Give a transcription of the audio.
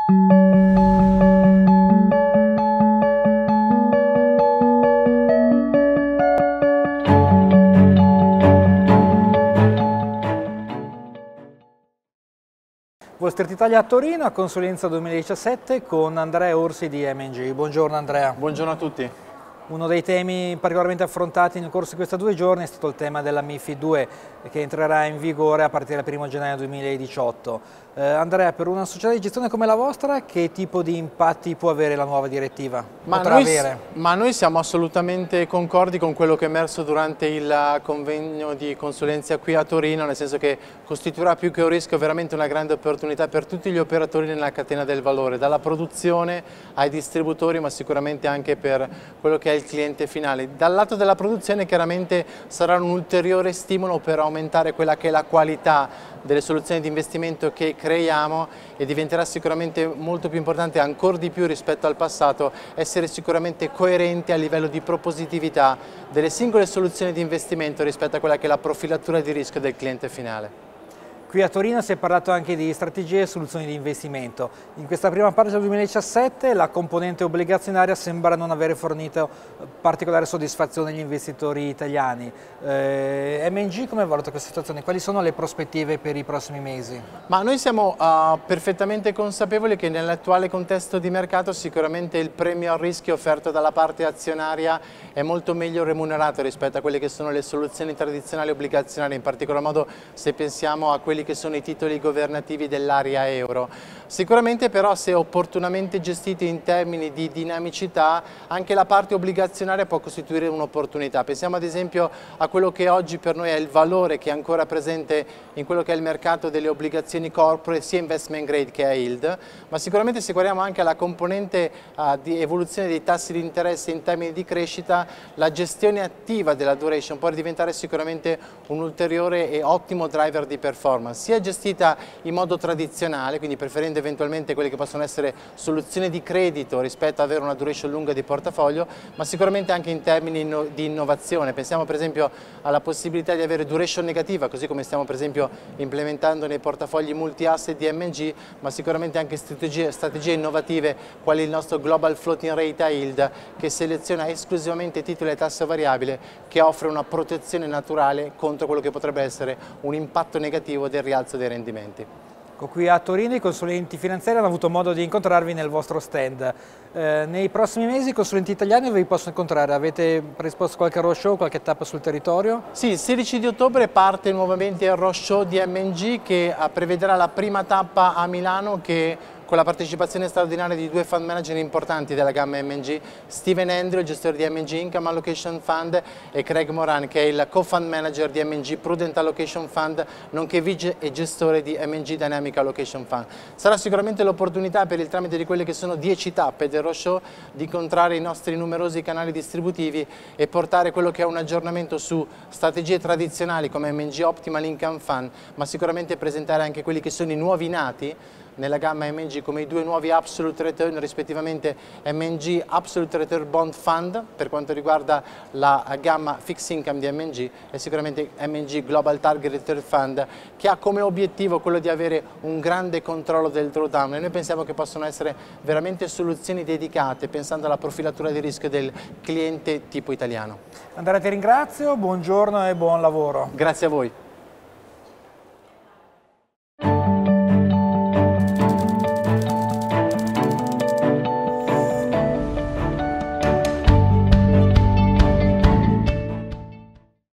Wall Street Italia a Torino, a Consulenza 2017 con Andrea Orsi di M&G. Buongiorno Andrea. Buongiorno a tutti. Uno dei temi particolarmente affrontati nel corso di questi 2 giorni è stato il tema della MiFID 2 che entrerà in vigore a partire dal 1 gennaio 2018. Andrea, per una società di gestione come la vostra, che tipo di impatti può avere la nuova direttiva? Ma noi siamo assolutamente concordi con quello che è emerso durante il convegno di consulenza qui a Torino, nel senso che costituirà più che un rischio veramente una grande opportunità per tutti gli operatori nella catena del valore, dalla produzione ai distributori, ma sicuramente anche per quello che è il cliente finale. Dal lato della produzione chiaramente sarà un ulteriore stimolo per aumentare quella che è la qualità delle soluzioni di investimento che creiamo e diventerà sicuramente molto più importante, ancora di più rispetto al passato, essere sicuramente coerenti a livello di propositività delle singole soluzioni di investimento rispetto a quella che è la profilatura di rischio del cliente finale. Qui a Torino si è parlato anche di strategie e soluzioni di investimento. In questa prima parte del 2017 la componente obbligazionaria sembra non avere fornito particolare soddisfazione agli investitori italiani. M&G come valuta questa situazione? Quali sono le prospettive per i prossimi mesi? Ma noi siamo perfettamente consapevoli che nell'attuale contesto di mercato sicuramente il premio al rischio offerto dalla parte azionaria è molto meglio remunerato rispetto a quelle che sono le soluzioni tradizionali obbligazionarie, in particolar modo se pensiamo a quelli che sono i titoli governativi dell'area euro. Sicuramente però, se opportunamente gestiti in termini di dinamicità, anche la parte obbligazionaria può costituire un'opportunità. Pensiamo ad esempio a quello che oggi per noi è il valore che è ancora presente in quello che è il mercato delle obbligazioni corporate, sia investment grade che a yield, ma sicuramente se guardiamo anche alla componente di evoluzione dei tassi di interesse in termini di crescita, la gestione attiva della duration può diventare sicuramente un ulteriore e ottimo driver di performance, sia gestita in modo tradizionale, quindi preferendo eventualmente quelle che possono essere soluzioni di credito rispetto ad avere una duration lunga di portafoglio, ma sicuramente anche in termini di innovazione. Pensiamo per esempio alla possibilità di avere duration negativa, così come stiamo per esempio implementando nei portafogli multi-asset di M&G, ma sicuramente anche strategie innovative quali il nostro Global Floating Rate a Yield, che seleziona esclusivamente titoli a tasso variabile, che offre una protezione naturale contro quello che potrebbe essere un impatto negativo del rialzo dei rendimenti. Qui a Torino i consulenti finanziari hanno avuto modo di incontrarvi nel vostro stand. Nei prossimi mesi i consulenti italiani vi possono incontrare? Avete predisposto qualche roadshow, qualche tappa sul territorio? Sì, il 16 di ottobre parte nuovamente il roadshow di M&G che prevederà la prima tappa a Milano, che con la partecipazione straordinaria di 2 fund manager importanti della gamma M&G, Steven Andrew, il gestore di M&G Income Allocation Fund, e Craig Moran, che è il co-fund manager di M&G Prudent Allocation Fund, nonché vice e gestore di M&G Dynamic Allocation Fund. Sarà sicuramente l'opportunità, per il tramite di quelle che sono 10 tappe del roadshow, di incontrare i nostri numerosi canali distributivi e portare quello che è un aggiornamento su strategie tradizionali come M&G Optimal Income Fund, ma sicuramente presentare anche quelli che sono i nuovi nati nella gamma M&G, come i 2 nuovi Absolute Return, rispettivamente M&G Absolute Return Bond Fund per quanto riguarda la gamma Fixed Income di M&G, e sicuramente M&G Global Target Return Fund, che ha come obiettivo quello di avere un grande controllo del drawdown, e noi pensiamo che possono essere veramente soluzioni dedicate pensando alla profilatura di rischio del cliente tipo italiano. Andrea, ti ringrazio, buongiorno e buon lavoro. Grazie a voi.